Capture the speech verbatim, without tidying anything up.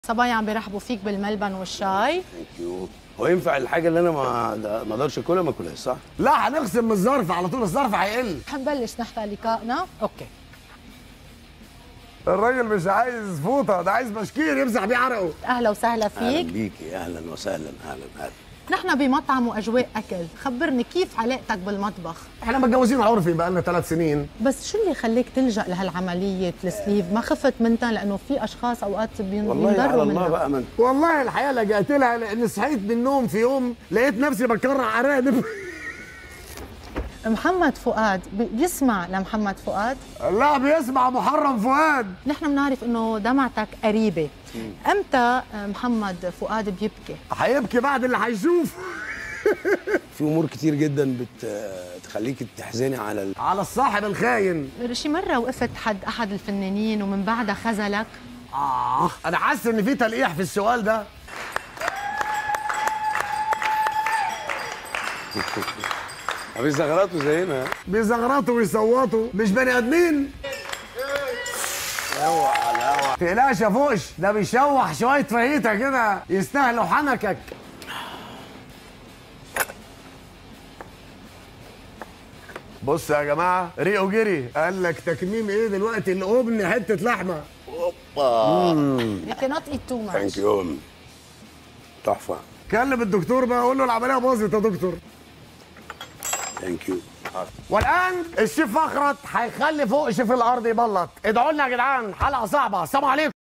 صبايا عم بيرحبوا فيك بالملبن والشاي. ثانك يو. هو ينفع الحاجه اللي انا ما ما اقدرش اكلها ما اكلهاش صح؟ لا، هنقسم من الظرف على طول، الظرف هيقل. حنبلش نحتى لقائنا. اوكي. الراجل مش عايز فوطه، ده عايز بشكير يمسح بيه عرقه. اهلا وسهلا فيك. اهلا بيكي، اهلا وسهلا، اهلا اهلا. نحن بمطعم واجواء اكل، خبرني كيف علاقتك بالمطبخ؟ احنا متجوزين عرفي بقى لنا ثلاث سنين. بس شو اللي خليك تلجأ لهالعملية السليف؟ ما خفت منها لانه في اشخاص اوقات والله على بينضروا الله منها. بقى من والله الحقيقه لجأت لها لان صحيت من النوم في يوم لقيت نفسي بكرع ارانب. محمد فؤاد بيسمع لمحمد فؤاد؟ لا، بيسمع محرم فؤاد. نحن بنعرف انه دمعتك قريبة. امتى محمد فؤاد بيبكي؟ هيبكي بعد اللي هيشوف. في امور كتير جدا بتخليك تحزني على ال... على الصاحب الخاين. شي مرة وقفت حد احد الفنانين ومن بعدها خذلك؟ اه انا حاسس ان في تلقيح في السؤال ده. بيزغرطوا زينا. بيزغرطوا ويصوتوا، مش بني ادمين. اوعى تقلقش يا فوقش، ده بيشوح شويه فاهيتا كده يستاهلوا حنكك. بص يا جماعه، ريقه جري قال لك تكميم ايه دلوقتي؟ القبن حته لحمه. اوبا. You cannot eat too much. ثانك يو. تحفه. كلم الدكتور بقى، قول له العمليه باظت يا دكتور. ثانك يو. والان الشيف فخرت هيخلي فوقش في الارض يبلط. ادعوا لنا يا جدعان، حلقه صعبه. السلام عليكم.